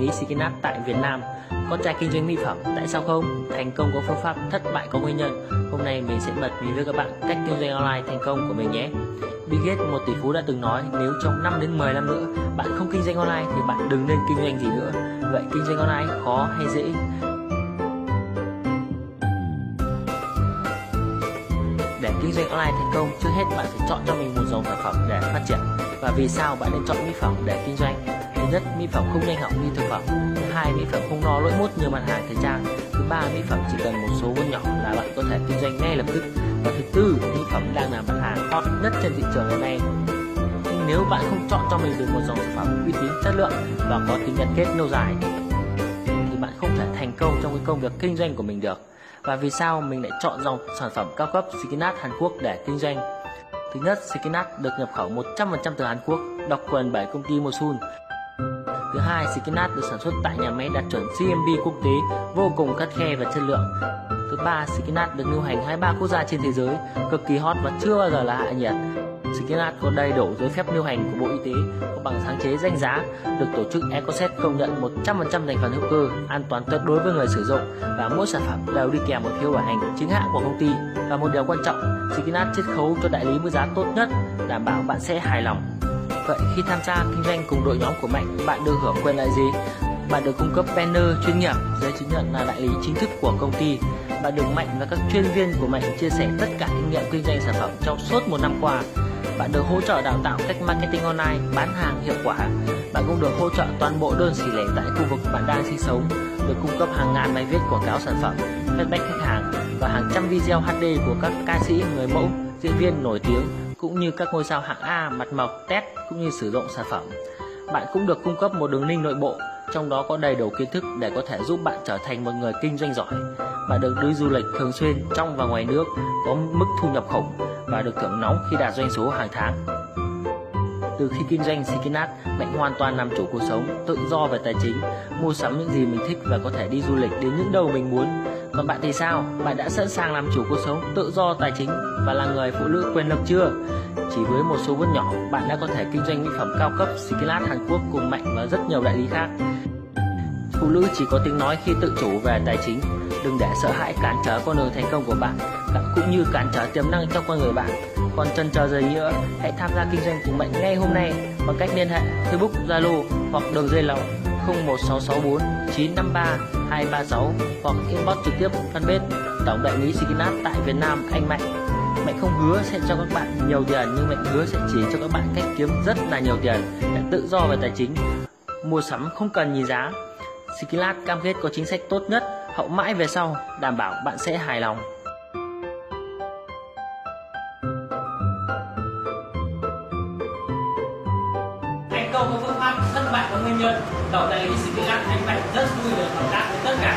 lý Skinat tại Việt Nam. Con trai kinh doanh mỹ phẩm, tại sao không? Thành công có phương pháp, thất bại có nguyên nhân. Hôm nay mình sẽ bật mí với các bạn cách kinh doanh online thành công của mình nhé. Bill Gates, một tỷ phú, đã từng nói nếu trong 5 đến 10 năm nữa bạn không kinh doanh online thì bạn đừng nên kinh doanh gì nữa. Vậy kinh doanh online khó hay dễ? Để kinh doanh online thành công, trước hết bạn phải chọn cho mình một dòng sản phẩm để phát triển. Và vì sao bạn nên chọn mỹ phẩm để kinh doanh? Thứ nhất, mỹ phẩm không nhanh hỏng như thực phẩm. Thứ hai, mỹ phẩm không no lỗi mốt như mặt hàng thời trang. Thứ ba, mỹ phẩm chỉ cần một số vốn nhỏ là bạn có thể kinh doanh ngay lập tức. Và thứ tư, mỹ phẩm đang là mặt hàng hot nhất trên thị trường hiện nay. Nhưng nếu bạn không chọn cho mình được một dòng sản phẩm uy tín, chất lượng và có tính gắn kết lâu dài thì bạn không thể thành công trong cái công việc kinh doanh của mình được. Và vì sao mình lại chọn dòng sản phẩm cao cấp Skinat Hàn Quốc để kinh doanh? Thứ nhất, Skinat được nhập khẩu 100% từ Hàn Quốc, độc quyền bởi công ty Mosul. Thứ hai, Skinat được sản xuất tại nhà máy đạt chuẩn GMP quốc tế, vô cùng khắt khe về chất lượng. Thứ ba, Skinat được lưu hành 23 quốc gia trên thế giới, cực kỳ hot và chưa bao giờ là hạ nhiệt. Skinat có đầy đủ giấy phép lưu hành của Bộ Y tế, có bằng sáng chế danh giá, được tổ chức Ecocert công nhận 100% thành phần hữu cơ, an toàn tuyệt đối với người sử dụng, và mỗi sản phẩm đều đi kèm một phiếu bảo hành chính hãng của công ty. Và một điều quan trọng, Skinat chiết khấu cho đại lý với giá tốt nhất, đảm bảo bạn sẽ hài lòng. Vậy khi tham gia kinh doanh cùng đội nhóm của Mạnh, bạn được hưởng quyền lợi gì? Bạn được cung cấp banner chuyên nghiệp, giấy chứng nhận là đại lý chính thức của công ty. Bạn được Mạnh và các chuyên viên của Mạnh chia sẻ tất cả kinh nghiệm kinh doanh sản phẩm trong suốt một năm qua. Bạn được hỗ trợ đào tạo cách marketing online, bán hàng hiệu quả. Bạn cũng được hỗ trợ toàn bộ đơn xỉ lẻ tại khu vực bạn đang sinh sống, được cung cấp hàng ngàn bài viết quảng cáo sản phẩm, feedback khách hàng và hàng trăm video HD của các ca sĩ, người mẫu, diễn viên nổi tiếng cũng như các ngôi sao hạng A, mặt mộc, test cũng như sử dụng sản phẩm. Bạn cũng được cung cấp một đường link nội bộ, trong đó có đầy đủ kiến thức để có thể giúp bạn trở thành một người kinh doanh giỏi. Bạn được đi du lịch thường xuyên trong và ngoài nước, có mức thu nhập khủng và được thưởng nóng khi đạt doanh số hàng tháng. Từ khi kinh doanh Skinat, Mạnh hoàn toàn làm chủ cuộc sống, tự do về tài chính, mua sắm những gì mình thích và có thể đi du lịch đến những đâu mình muốn. Còn bạn thì sao? Bạn đã sẵn sàng làm chủ cuộc sống, tự do tài chính và là người phụ nữ quyền lực chưa? Chỉ với một số vốn nhỏ, bạn đã có thể kinh doanh mỹ phẩm cao cấp Skinat Hàn Quốc cùng Mạnh và rất nhiều đại lý khác. Phụ nữ chỉ có tiếng nói khi tự chủ về tài chính. Đừng để sợ hãi cản trở con đường thành công của bạn, cũng như cản trở tiềm năng trong con người bạn. Còn chần chờ gì nữa, hãy tham gia kinh doanh cùng Mạnh ngay hôm nay bằng cách liên hệ Facebook, Zalo hoặc đường dây nóng 01664 953 236 hoặc inbox trực tiếp fanpage tổng đại lý Skinat tại Việt Nam anh Mạnh. Mạnh không hứa sẽ cho các bạn nhiều tiền, nhưng Mạnh hứa sẽ chỉ cho các bạn cách kiếm rất là nhiều tiền để tự do về tài chính. Mua sắm không cần nhìn giá. Skinat cam kết có chính sách tốt nhất, hậu mãi về sau, đảm bảo bạn sẽ hài lòng. Thành công có phương pháp, thất bại có nguyên nhân. Tổng đại lý Skinat anh Mạnh rất vui được hợp tác với tất cả